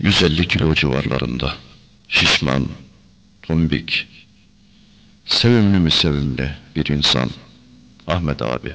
150 kilo civarlarında. Şişman, tombik, sevimli mi sevimli bir insan. Ahmet abi.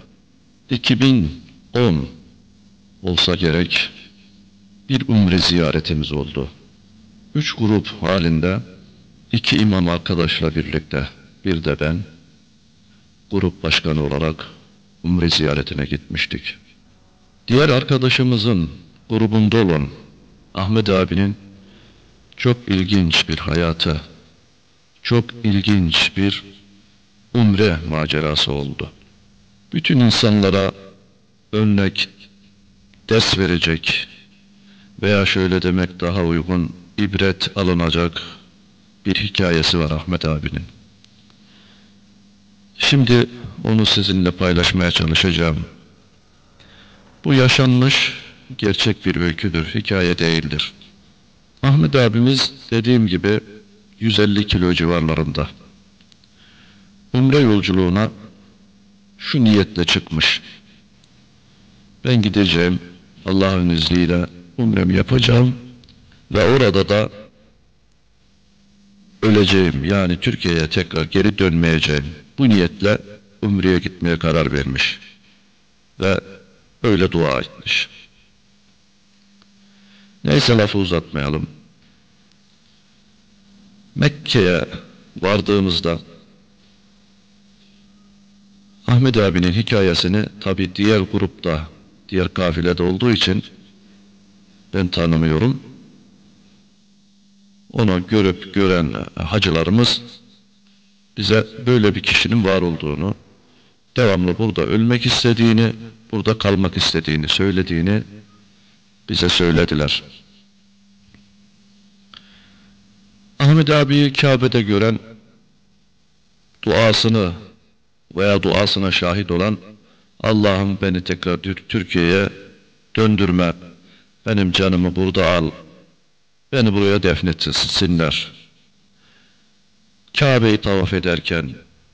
2010 olsa gerek bir umre ziyaretimiz oldu. 3 grup halinde 2 imam arkadaşla birlikte bir de ben grup başkanı olarak umre ziyaretine gitmiştik. Diğer arkadaşımızın grubunda olan Ahmet abinin çok ilginç bir hayatı, çok ilginç bir umre macerası oldu. Bütün insanlara örnek, ders verecek veya şöyle demek daha uygun, ibret alınacak bir hikayesi var Ahmet abinin. Şimdi onu sizinle paylaşmaya çalışacağım. Bu yaşanmış gerçek bir öyküdür, hikaye değildir. Ahmet abimiz dediğim gibi 150 kilo civarlarında. Umre yolculuğuna şu niyetle çıkmış. Ben gideceğim, Allah'ın izniyle umremi yapacağım ve orada da öleceğim, yani Türkiye'ye tekrar geri dönmeyeceğim. Bu niyetle umreye gitmeye karar vermiş ve öyle dua etmiş. Neyse, lafı uzatmayalım. Mekke'ye vardığımızda Ahmet abinin hikayesini tabi diğer grupta, diğer kafilede olduğu için ben tanımıyorum. Onu görüp gören hacılarımız bize böyle bir kişinin var olduğunu, devamlı burada ölmek istediğini, burada kalmak istediğini söylediğini bize söylediler. Ahmet abiyi Kabe'de gören, duasını veya duasına şahit olan, Allah'ım beni tekrar Türkiye'ye döndürme, benim canımı burada al, beni buraya defnetsinler. Kabe'yi tavaf ederken,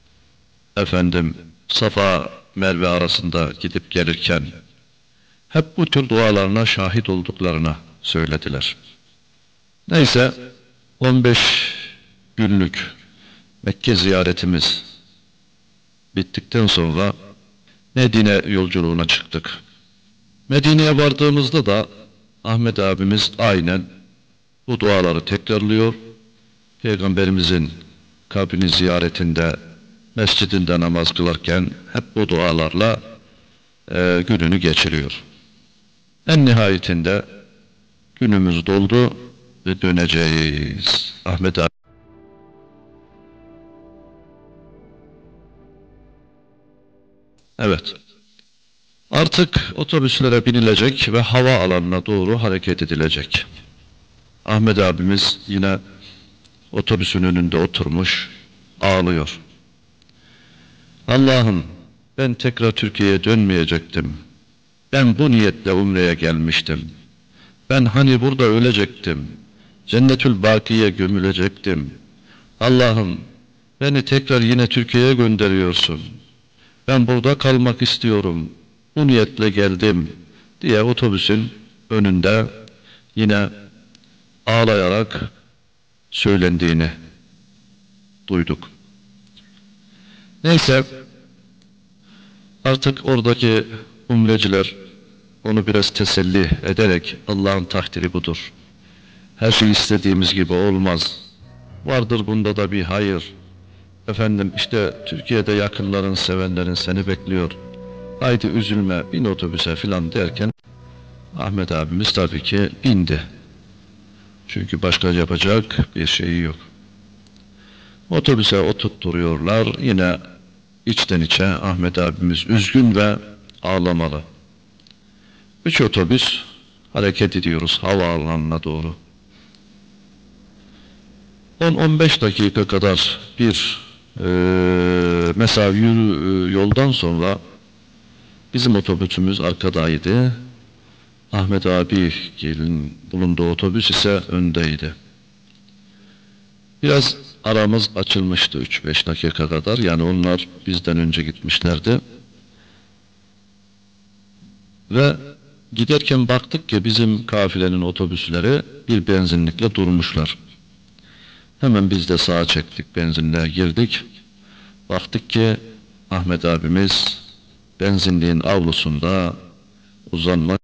Safa Merve arasında gidip gelirken, hep bu tür dualarına şahit olduklarına söylediler. Neyse, 15 günlük Mekke ziyaretimiz bittikten sonra Medine yolculuğuna çıktık. Medine'ye vardığımızda da Ahmet abimiz aynen bu duaları tekrarlıyor. Peygamberimizin kabrini ziyaretinde, mescidinde namaz kılarken hep bu dualarla gününü geçiriyor. En nihayetinde günümüz doldu ve döneceğiz. Ahmet abi. Evet. Artık otobüslere binilecek ve hava alanına doğru hareket edilecek. Ahmet abimiz yine otobüsün önünde oturmuş ağlıyor. Allah'ım, ben tekrar Türkiye'ye dönmeyecektim. Ben bu niyetle umreye gelmiştim. Ben hani burada ölecektim. Cennetül Baki'ye gömülecektim. Allah'ım, beni tekrar yine Türkiye'ye gönderiyorsun. Ben burada kalmak istiyorum. Bu niyetle geldim diye otobüsün önünde yine ağlayarak söylendiğini duyduk. Neyse, artık oradaki umreciler onu biraz teselli ederek, Allah'ın takdiri budur, her şey istediğimiz gibi olmaz, vardır bunda da bir hayır, işte Türkiye'de yakınların, sevenlerin seni bekliyor, haydi üzülme, bin otobüse filan derken Ahmet abimiz tabii ki bindi. Çünkü başka yapacak bir şeyi yok. Otobüse oturtturuyorlar. Yine içten içe Ahmet abimiz üzgün ve ağlamalı. 3 otobüs hareket ediyoruz havaalanına doğru. 10-15 dakika kadar bir mesafe yoldan sonra bizim otobüsümüz arkadaydı. Ahmet abi gelin bulunduğu otobüs ise öndeydi. Biraz aramız açılmıştı 3-5 dakika kadar. Yani onlar bizden önce gitmişlerdi. Ve Giderken baktık ki bizim kafilenin otobüsleri bir benzinlikle durmuşlar. Hemen biz de sağa çektik, benzinliğe girdik. Baktık ki Ahmet abimiz benzinliğin avlusunda uzanmak.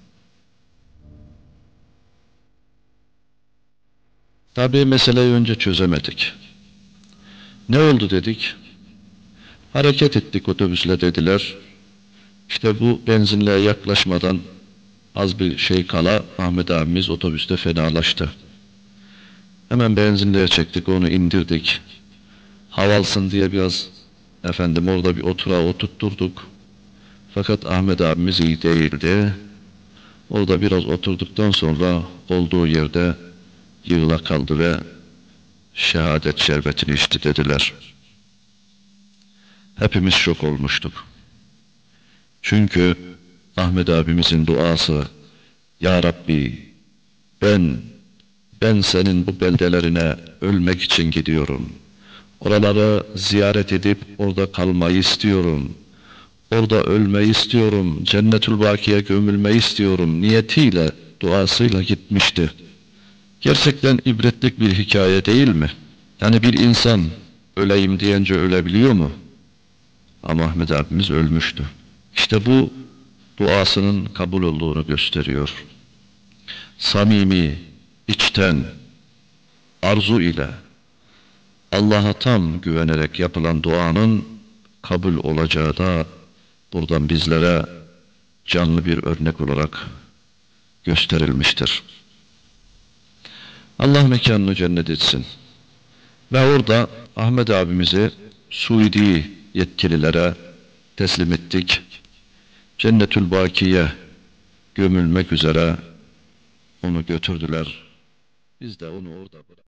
Tabii meseleyi önce çözemedik. Ne oldu dedik. Hareket ettik otobüsle dediler. İşte bu benzinliğe yaklaşmadan az bir şey kala Ahmet abimiz otobüste fenalaştı. Hemen benzinliğe çektik, onu indirdik. Hava alsın diye biraz orada bir oturtturduk. Fakat Ahmet abimiz iyi değildi. Orada biraz oturduktan sonra olduğu yerde yığıla kaldı ve şehadet şerbetini içti dediler. Hepimiz şok olmuştuk. Çünkü Ahmet abimizin duası, Ya Rabbi, ben senin bu beldelerine ölmek için gidiyorum. Oraları ziyaret edip orada kalmayı istiyorum. Orada ölmeyi istiyorum. Cennetül Baki'ye gömülmeyi istiyorum niyetiyle, duasıyla gitmişti. Gerçekten ibretlik bir hikaye değil mi? Yani bir insan öleyim deyince ölebiliyor mu? Ama Ahmet abimiz ölmüştü. İşte bu duasının kabul olduğunu gösteriyor. Samimi, içten, arzu ile Allah'a tam güvenerek yapılan duanın kabul olacağı da buradan bizlere canlı bir örnek olarak gösterilmiştir. Allah mekanını cennet etsin. Ve orada Ahmet abimizi Suudi yetkililere teslim ettik. Cennetül Baki'ye gömülmek üzere onu götürdüler. Biz de onu orada bıraktık.